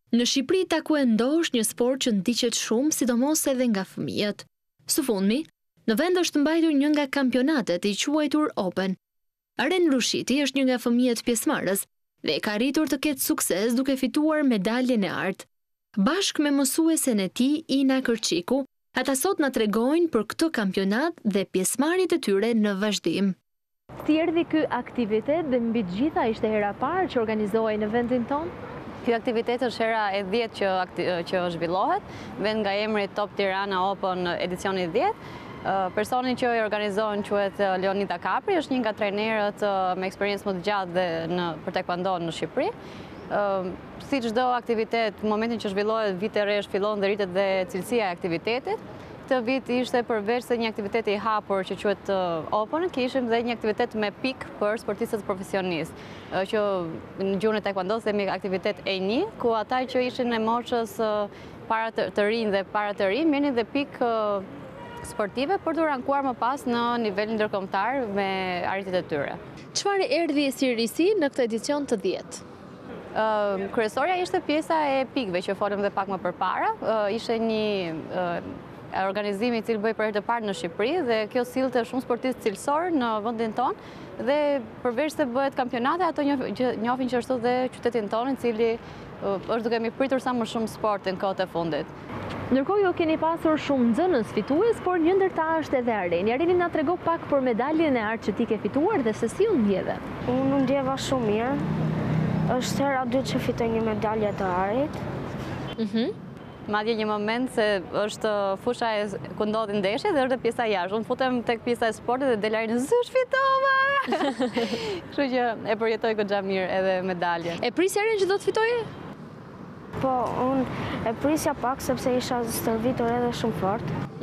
Në Shqipëri takwendo është një sport që ndiqet shumë, sidomos edhe nga fëmijët. Së fundmi, në vend është mbajtur një nga kampionatet i quajtur Open. Aren Rushiti është një nga fëmijët pjesëmarrës dhe ka arritur të ketë sukses duke fituar medaljen e artë. Bashkë me mësuesen e tij, Ina Kërçiku, ata sot na tregojnë për këtë kampionat dhe pjesëmarrjet e tyre në vazhdim. Si erdhi ky aktivitet dhe mbi të gjitha ishte hera parë që organizohej në vendin tonë? Ky aktivitet është hera e 10 që zhvillohet, vend nga emri Top Tirana Open edicioni 10. Personi që i organizon quhet Leonida Kapri, është një nga trajnerët me eksperiencë më të gjatë për taekwondo në Shqipëri. Si çdo aktivitet, në momentin që zhvillohet vit e re, fillon dhe rritet dhe cilësia e aktivitetit. Këtë vit ishte përveç se një aktivitet i hapur që quhet Open, kishim dhe një aktivitet me pik për sportistët profesionistë, që në gjuhën e taekwondo themi aktivitet E1, ku ata që ishin e moshës para të rinj dhe para të rinj merrnin dhe pik sportive për të rankuar më pas në nivelin ndërkombëtar me arritjet e tyre. Çfarë erdhi si risi në këtë edicion të 10? Kryesorja ishte pjesa e pikëve që folëm dhe pak më përpara. Ishte një organizimi i cili bëi për herë të parë në Shqipëri dhe kjo sillte shumë sportistë cilësor në vendin tonë dhe përveç se bëhet kampionate, ato njohin që ashtu dhe qytetin tonë, i cili është duke mi pritur sa më shumë sport në kohët e fundit. Ndërkohë ju keni pasur shumë nxënës fitues, por një ndër ta është edhe Areni. Areni na trego pak për medaljen e artë që ti ke fituar dhe se si u ndjeve. Unë ndjeva shumë mirë. Është hera dytë që fitoj një medalje të arit. Madje një moment se është fusha ku ndodhin ndeshjet dhe është pjesa jashtë. Unë futem tek pjesa e sportit dhe del Areni, "Zysh fitova!" Kështu që e përjetoj goxha mirë edhe medaljen. E prisja Aren që do të fitoje? Po, unë e prisja pak sepse isha stërvitur edhe shumë fort.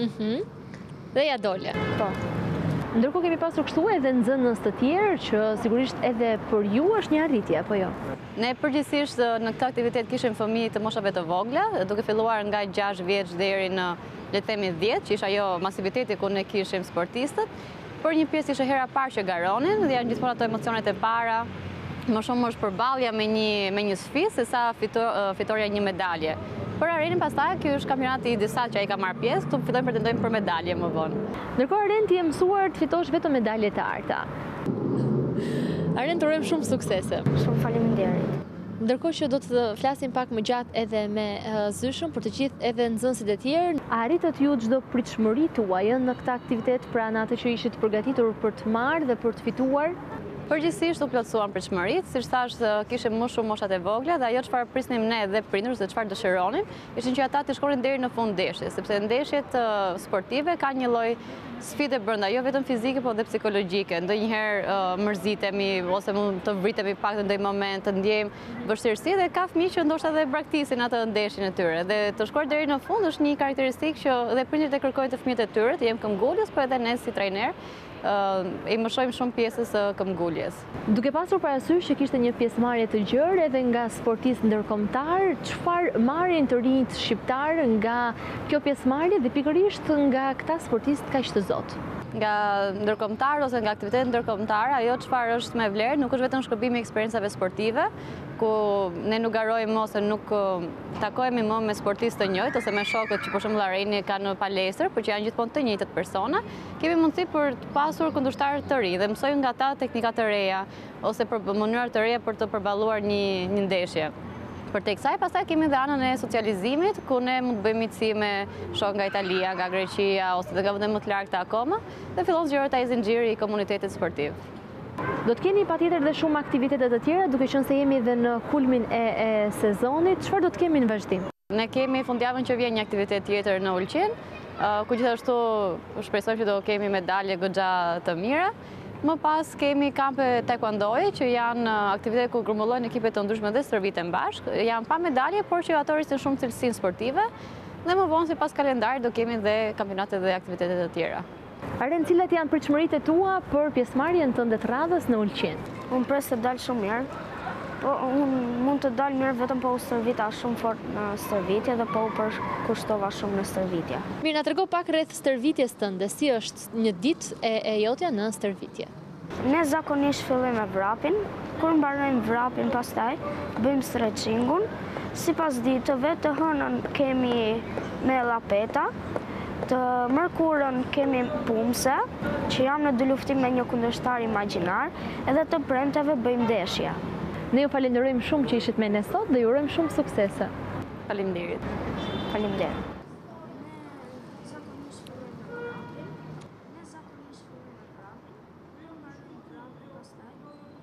Dhe ja dole. Po. Ndërkohë kemi pasur kështu edhe nxënës të tjerë që sigurisht edhe për ju është një arritje, apo jo? Ne përgjithsisht në këtë aktivitet kishim fëmijë të moshave të vogla, duke filluar nga 6 vjeç deri në le të themi 10, që isha ajo masiviteti ku ne kishim sportistët. Për një pjesë ishte hera parë që garonin dhe janë gjithmonë ato emocionet e para. Më shumë është përballja me një sfidë sesa fitoria një medalje. Për Arenin pastaj, ky është kampionati i disa që ai ka marrë pjesë, këtu fillojmë pretendojmë për medalje më vonë. Ndërkohë Aren ti je mësuar të fitosh vetëm medalje të arta. Aren, të urojmë shumë suksese. Shumë faleminderit. Ndërkohë që do të flasim pak më gjatë edhe me Zyshën për të gjithë edhe nxënësit e tjerë, arritët ju çdo pritshmëri tuaj në këtë aktivitet pranë atë që ishit përgatitur për të marrë dhe për të fituar? Përgjithsisht u plotësuan pritshmëritë, siç thash kishim më shumë moshat e vogla dhe ajo çfarë prisnim ne dhe prindërs dhe çfarë dëshironin, ishin që ata të shkonin deri në fund ndeshjes, sepse ndeshjet sportive kanë një lloj sfide brenda, jo vetëm fizike, por edhe psikologjike. Ndonjëherë mërzitemi ose mund të vritemi pak në ndonjë moment, të ndjejmë vështirësi dhe ka fëmijë që ndoshta dhe braktisin atë ndeshjen e tyre. Dhe të shkuar deri në fund është një karakteristikë që dhe prindërit e kërkojnë të fëmijët e tyre, të jem këmbgulës, por edhe ne si trajner i mësojmë shumë pjesës këmbguljes. Duke pasur parasysh që kishte një pjesëmarrje të gjerë edhe nga sportistë ndërkombëtar, çfarë marrin të rinjt shqiptar nga kjo pjesëmarrje dhe pikërisht nga këta sportistë kaq të zotë? Nga ndërkombëtar ose nga aktivitetet ndërkombëtare, ajo çfarë është me vlerë nuk është vetëm shkëmbimi i eksperiencave sportive, ku ne nuk garojmë ose nuk takohemi më me sportistë të njëjtë ose me shokët që për shembull Areni ka në palestër, por që janë gjithmonë të njëjtët persona, kemi mundësi për të pasur kundërshtar të rinj dhe mësojmë nga ata teknika të reja ose për mënyra të reja për të përballuar një ndeshje. Për te kësaj, pastaj kemi dhe anën e socializimit, ku ne mund të bëjmë miqësi me shok nga Italia, nga Greqia, ose nga vende më të largëta akoma, dhe fillon zgjohet ai zinxhiri i komunitetit sportiv. Do të keni patjetër dhe shumë aktivitete të tjera, duke qenë se jemi dhe në kulmin e sezonit, çfarë do të kemi në vazhdim? Ne kemi fundjavën që vjen një aktivitet tjetër në Ulqin, ku gjithashtu shpresojmë që do kemi medalje goxha të mira. Më pas kemi kampe taekwondoje që janë aktivitete ku grumullojnë ekipe të ndryshme dhe stërviten bashkë. Janë pa medalje, por që ato rrisin shumë cilësinë sportive. Dhe më vonë sipas kalendarit do kemi dhe kampionate dhe aktivitete të tjera. Aren, cilat janë pritshmëritë tua për pjesëmarrjen tënde të radhës në Ulqin? Unë pres të dalë shumë mirë. Po, unë mund të dalë mirë vetëm po u stërvita shumë fort në stërvitje dhe po u përkushtova shumë në stërvitje. Mirë, na trego pak rreth stërvitjes tënde, si është një ditë e jotja në stërvitje? Ne zakonisht fillim me vrapin, kur mbarojmë vrapin pastaj, bëjmë stretchingun, sipas ditëve të hënën kemi me lapeta, të mërkurën kemi pumse, që jam në dy luftim me një kundërshtar imagjinar, edhe të premteve bëjmë ndeshje. Ne ju falenderojmë shumë që ishit me ne sot dhe ju urojmë shumë suksese. Faleminderit. Faleminderit.